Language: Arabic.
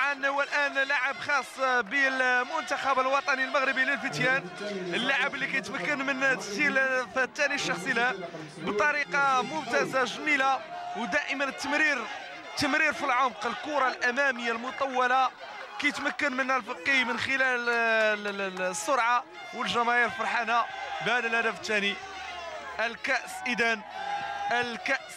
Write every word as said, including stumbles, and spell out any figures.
طبعا والان لاعب خاص بالمنتخب الوطني المغربي للفتيان، اللاعب اللي كيتمكن من تسجيل الثاني الشخصي له بطريقه ممتازه جميله، ودائما التمرير تمرير في العمق، الكره الاماميه المطوله كيتمكن منها الفقي من خلال السرعه، والجماهير فرحانه بهذا الهدف الثاني. الكاس اذا الكاس